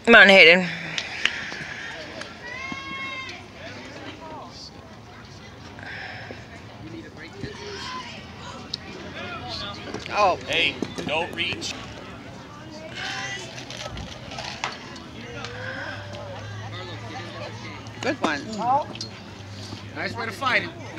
Come on, Hayden. Oh. Hey, don't reach. Good one. Nice way to fight it.